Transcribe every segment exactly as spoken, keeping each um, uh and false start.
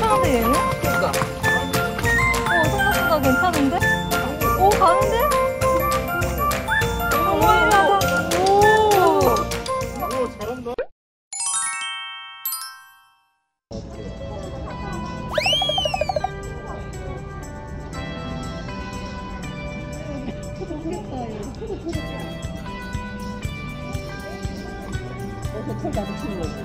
괜찮은데 얘는? 그러니까. 어 생각보다 괜찮은데? 오 가는데? 오 이러다. 오. 오 잘한다. 털 다 붙이는 거지.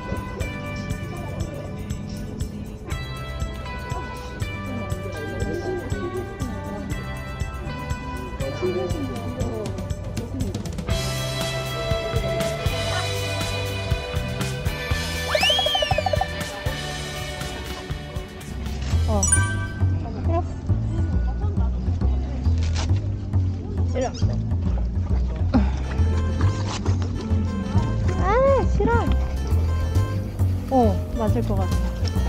어. 싫어. 아 싫어. 어 맞을 것 같아.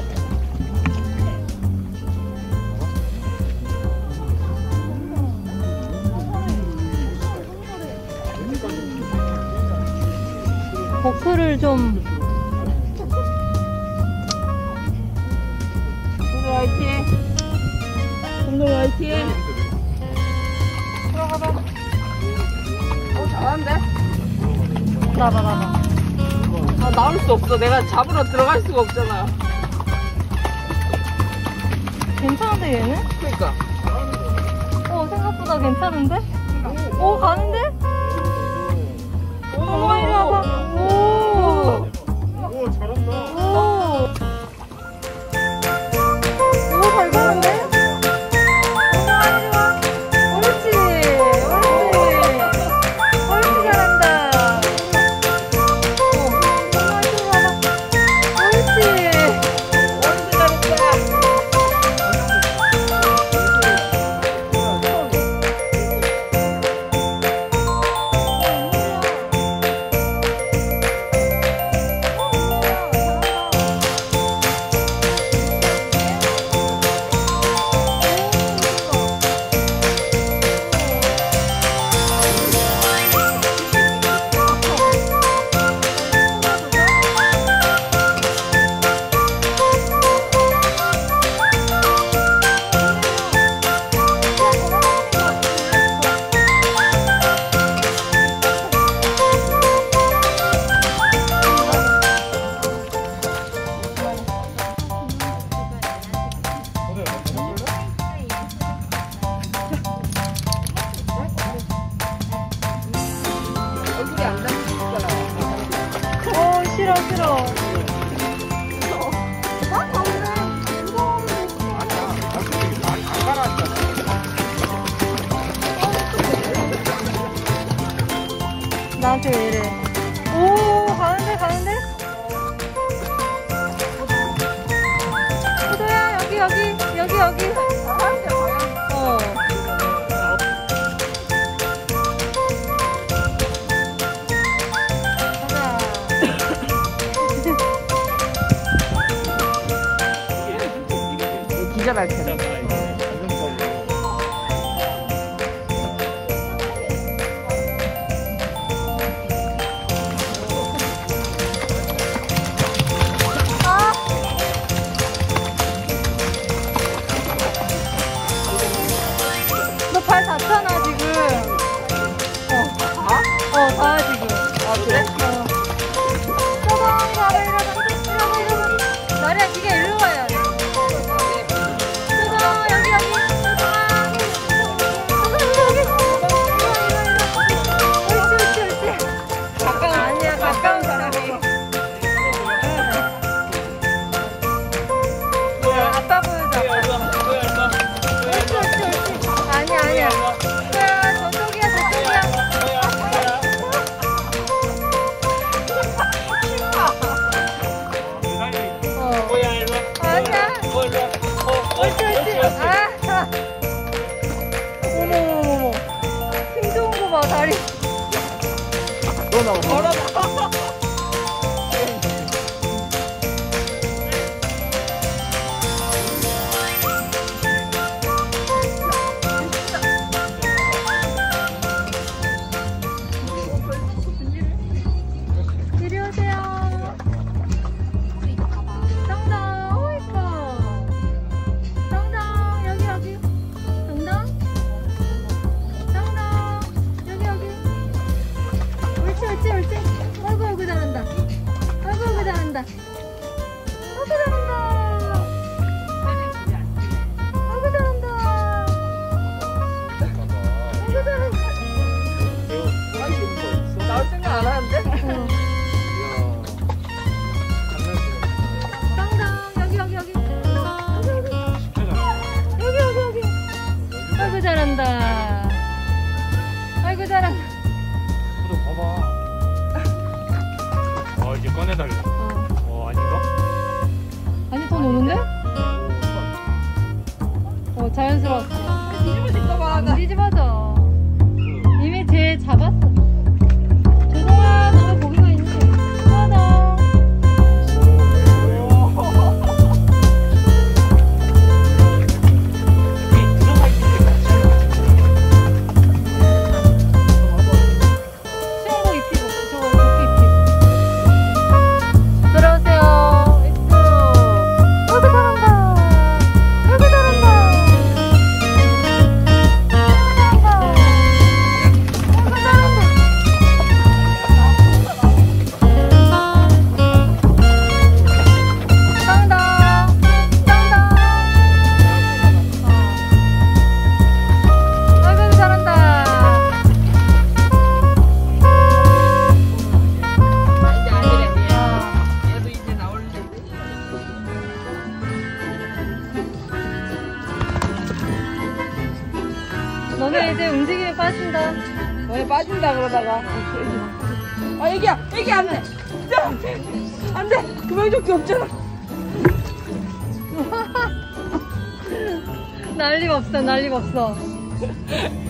버크를 좀. 동동 화이팅. 동동 화이팅. 들어가봐. 어 잘하는데? 나봐 나봐. 아 나올 수 없어. 내가 잡으러 들어갈 수가 없잖아. 괜찮은데 얘는? 그러니까. 어 생각보다 괜찮은데? 오 가는데? 오 이리 와봐. 오. 오 잘한다. 오. 오 잘 가는데? 옳지 옳지 옳지 잘한다. 어 이리 와봐. 옳지. 완전 잘했다. 얼굴이 안 닿으니까. 오 싫어 싫어. 나한테 왜 이래? 오 가는데 가는데? 호도야 여기 여기 여기 여기. 어. 가자. 기절할 텐데. 너 발 닿잖아 지금. 어. 어 닿아 지금. 아 그래? 어. 조동이가 왜 이러다 이러다 이러다. 나리야 기계 일로 와야 돼. 조동 여기 여기. 조동아. 조동 여기 여기. 옳지 옳지 옳지. 가까운 아니야 가까운 사람이. 아빠 보여줘. 옳지 옳지 옳지. 아니야 아니야. 야 저쪽이야 저쪽이야. 어. 아니야. 옳지 옳지. 아. 어머 어머 어머. 힘 좋은 거 봐 다리. 너 나와. 걸어 나와. 이리 오세요. 정답. 오이카. 노는데? 어, 자연스러웠어. 뒤집어질까봐. 안 뒤집어져. 이미 쟤 잡았어. 조동아, 너가 고기가 있니? 하나. 수영복 입히고, 저거 조끼 입히고. 들어오세요. 입수. 어이구, 잘한다. 어이구, 잘한다. 너네 이제 움직임에 빠진다. 너네 빠진다 그러다가. 아 애기야, 애기 안 돼. 안 돼. 구명조끼 없잖아. 난리가 없어, 난리가 없어.